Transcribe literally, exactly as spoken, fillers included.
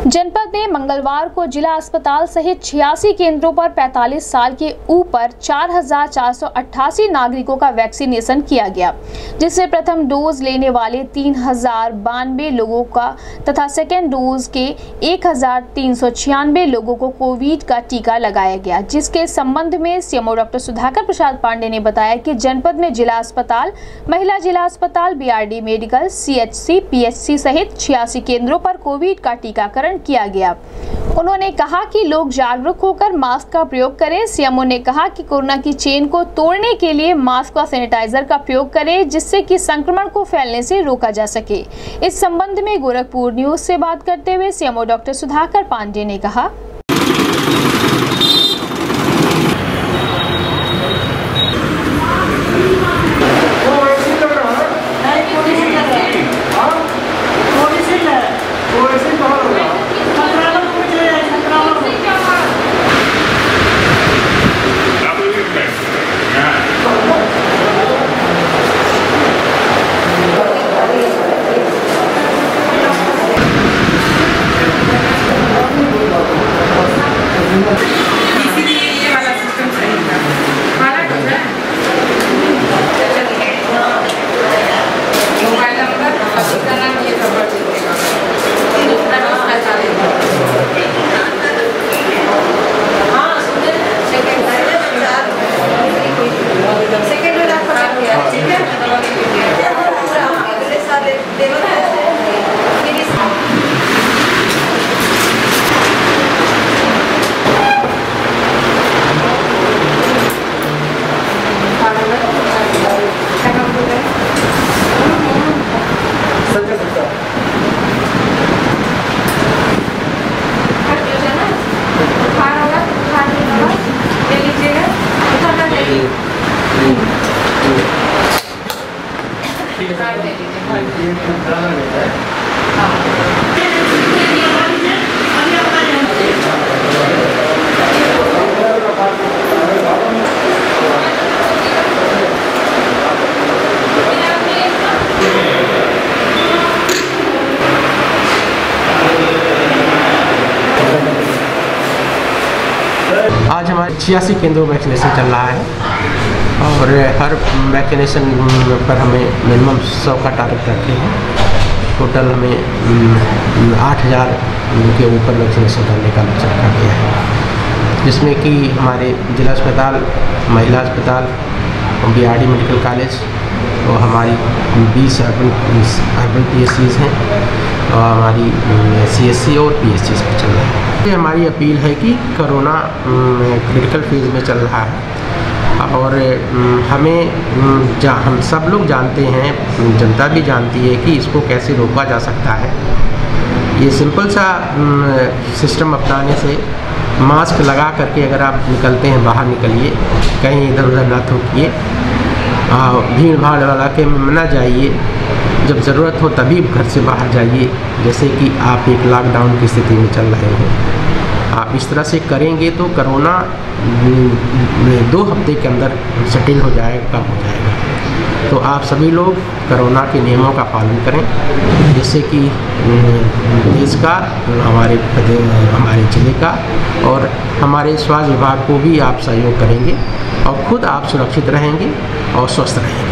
जनपद में मंगलवार को जिला अस्पताल सहित छियासी केंद्रों पर पैंतालीस साल के ऊपर चार हजार चार सौ अट्ठासी नागरिकों का वैक्सीनेशन किया गया, जिससे प्रथम डोज लेने वाले तीन हजार बानवे लोगों का तथा सेकेंड डोज के एक हजार तीन सौ छियानवे लोगों को कोविड का टीका लगाया गया। जिसके संबंध में सीएमओ डॉक्टर सुधाकर प्रसाद पांडे ने बताया कि जनपद में जिला अस्पताल, महिला जिला अस्पताल, बीआरडी मेडिकल, सीएचसी, पीएचसी सहित छियासी केंद्रों पर कोविड का टीकाकरण किया गया। उन्होंने कहा कि लोग जागरूक होकर मास्क का प्रयोग करें। सीएमओ ने कहा कि कोरोना की चेन को तोड़ने के लिए मास्क व सैनिटाइजर का प्रयोग करें, जिससे कि संक्रमण को फैलने से रोका जा सके। इस संबंध में गोरखपुर न्यूज से बात करते हुए सीएमओ डॉक्टर सुधाकर पांडे ने कहा, आज हमारे छियासी केंद्रों में वैक्सीनेशन चल रहा है और हर वैक्सीनेशन पर हमें मिनिमम सौ का टारगेट रखे हैं। टोटल हमें आठ हज़ार के ऊपर वैक्सीनेशन करने का लक्ष्य रखा गया है, जिसमें कि हमारे जिला अस्पताल, महिला अस्पताल, बीआरडी मेडिकल कॉलेज और हमारी बीस urban urban P S Cs हैं और हमारी सी एस सी और पी एस सीज़ पर चल रहा है। ये हमारी अपील है कि कोरोना क्रिटिकल फेज में चल रहा है और हमें जा हम सब लोग जानते हैं, जनता भी जानती है कि इसको कैसे रोका जा सकता है। ये सिंपल सा सिस्टम अपनाने से मास्क लगा करके अगर आप निकलते हैं, बाहर निकलिए, कहीं इधर उधर ना थूकिए, भीड़ भाड़ वाला के में ना जाइए, जब ज़रूरत हो तभी घर से बाहर जाइए। जैसे कि आप एक लॉकडाउन की स्थिति में चल रहे हैं, आप इस तरह से करेंगे तो कोरोना दो हफ्ते के अंदर सेटल हो जाएगा, कम हो जाएगा। तो आप सभी लोग कोरोना के नियमों का पालन करें, जिससे कि देश का, हमारे हमारे जिले का और हमारे स्वास्थ्य विभाग को भी आप सहयोग करेंगे और खुद आप सुरक्षित रहेंगे और स्वस्थ रहेंगे।